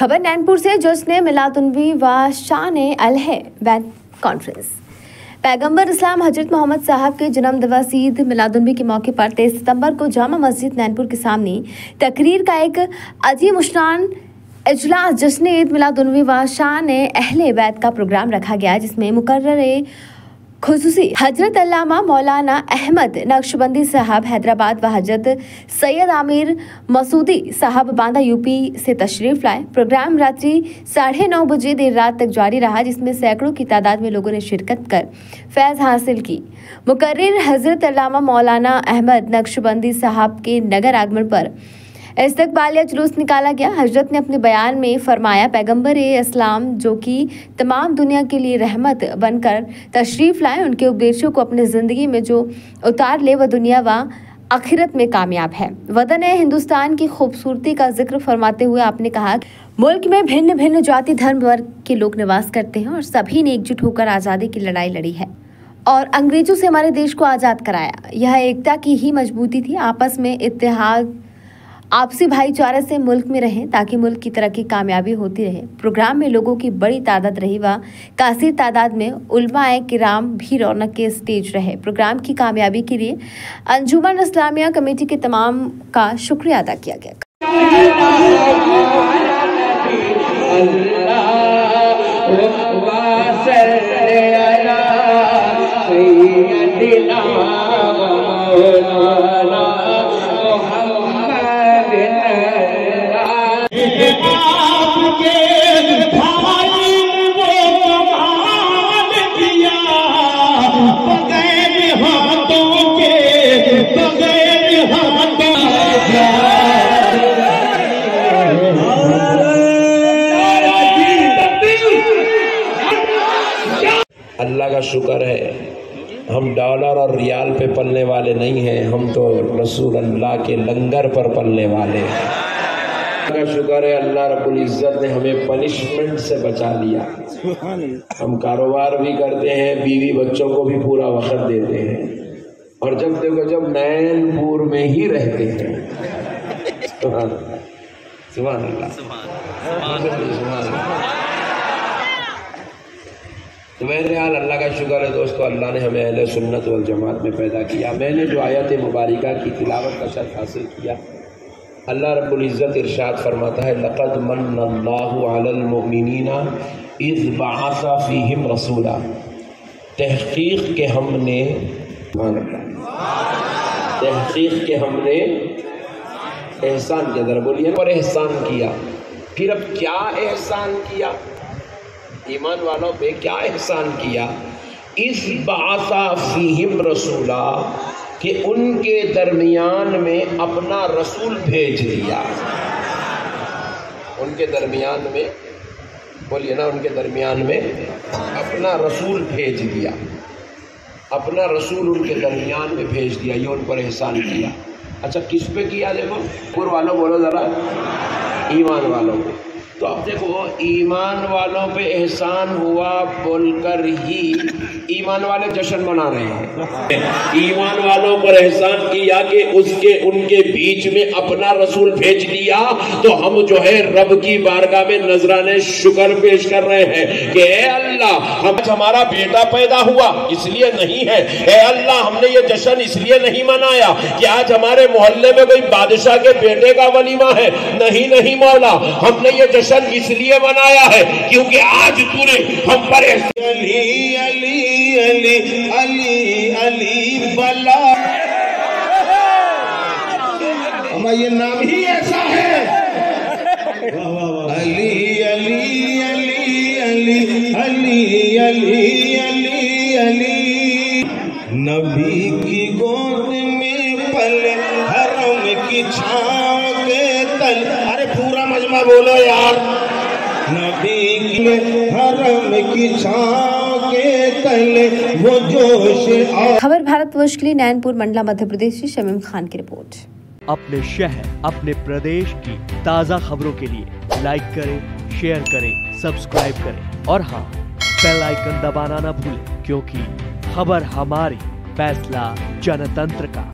खबर नैनपुर से जश्न मिलादुन्नबी व शान अल-है बैत कॉन्फ्रेंस। पैगंबर इस्लाम हजरत मोहम्मद साहब के जन्म दिवस ईद मिलादुन्नबी के मौके पर 23 सितंबर को जामा मस्जिद नैनपुर के सामने तकरीर का एक अजीमुशान इजलास जश्न ईद मिलादुन्नबी व शान अहले बैत का प्रोग्राम रखा गया, जिसमें मुकर्रर खुसूसी हजरत अल्लामा मौलाना अहमद नक्शबंदी साहब हैदराबाद व हजरत सैयद आमिर मसूदी साहब बांदा यूपी से तशरीफ लाए। प्रोग्राम रात्रि 9:30 बजे देर रात तक जारी रहा, जिसमें सैकड़ों की तादाद में लोगों ने शिरकत कर फैज़ हासिल की। मुकर्रर हजरत अल्लामा मौलाना अहमद नक्शबंदी साहब के नगर आगमन पर इस्तकबालिया जुलूस निकाला गया। हजरत ने अपने बयान में फरमाया, पैगंबर इस्लाम जो कि तमाम दुनिया के लिए रहमत बनकर तशरीफ लाए, उनके उपदेशों को अपनी ज़िंदगी में जो उतार ले वह दुनिया व आखिरत में कामयाब है। वतन हिंदुस्तान की खूबसूरती का जिक्र फरमाते हुए आपने कहा, मुल्क में भिन्न भिन्न जाति धर्म वर्ग के लोग निवास करते हैं और सभी ने एकजुट होकर आज़ादी की लड़ाई लड़ी है और अंग्रेजों से हमारे देश को आज़ाद कराया। यह एकता की ही मजबूती थी। आपस में इत्तेहाद आपसी भाईचारे से मुल्क में रहें ताकि मुल्क की तरक्की कामयाबी होती रहे। प्रोग्राम में लोगों की बड़ी तादाद रही व कासिर तादाद में उलमाए किराम भी रौनक के स्टेज रहे। प्रोग्राम की कामयाबी के लिए अंजुमन इस्लामिया कमेटी के तमाम का शुक्रिया अदा किया गया। अल्लाह का शुक्र है, हम डॉलर और रियाल पे पलने वाले नहीं हैं, हम तो रसूल अल्लाह के लंगर पर पलने वाले हैं। अल्लाह का शुक्र है, अल्लाह रब्बुल इज्जत ने हमें पनिशमेंट से बचा लिया। हम कारोबार भी करते हैं, बीवी बच्चों को भी पूरा वक्त देते हैं, और जब देखो जब नैनपुर में ही रहते हैं। सुभान अल्लाह, सुभान अल्लाह। तो बहरहाल अल्लाह का शुक्र है दोस्तों, अल्लाह ने हमें अहले सुन्नत वल जमात में पैदा किया। मैंने जो आयत मुबारका की तिलावत का शर्फ हासिल किया, अल्लाह रब्बुल इज़्ज़त इरशाद फरमाता है, लक़द मन्नल्लाहु अलल मुमिनीना इज़ बअसा फ़ीहिम रसूला। तहक़ीक़ के हमने एहसान किया। ज़रा बोलिए, और एहसान किया। फिर अब क्या एहसान किया? ईमान वालों पे क्या एहसान किया? इस बासा फीहिम रसूला, कि उनके दरमियान में अपना रसूल भेज दिया। उनके दरमियान में, बोलिए ना, उनके दरमियान में अपना रसूल भेज दिया। अपना रसूल उनके दरमियान में भेज दिया, ये उन पर एहसान किया। अच्छा, किस पे किया? देखो, कुर वालों बोलो ज़रा, ईमान वालों पे। तो अब देखो, ईमान वालों पे एहसान हुआ बोलकर ही ईमान वाले जश्न मना रहे हैं। ईमान वालों पर एहसान किया कि उनके बीच में अपना रसूल भेज दिया, तो हम जो है रब की बारगाह में नजराने शुक्र पेश कर रहे हैं कि ए अल्लाह, हमारा बेटा पैदा हुआ इसलिए नहीं है, ए अल्लाह हमने ये जश्न इसलिए नहीं मनाया कि आज हमारे मोहल्ले में कोई बादशाह के बेटे का वलीमा है। नहीं मौला, हमने ये जश्न इसलिए मनाया है क्योंकि आज तूने हम पर अली अली अली अली अली बला, हमारा ये नाम ही ऐसा है। अली अली अली अली अली अली अली अली, नबी की गोद में पले हरम की छांव के तल। अरे पूरा मजमा बोलो यार। नबी की हरम की छांव के तले वो जोश। खबर भारतवर्ष के लिए नैनपुर मंडला मध्य प्रदेश से शमीम खान की रिपोर्ट। अपने शहर, अपने प्रदेश की ताज़ा खबरों के लिए लाइक करें, शेयर करें, सब्सक्राइब करें और हाँ, बेल आइकन दबाना ना भूलें, क्योंकि खबर हमारी, फैसला जनतंत्र का।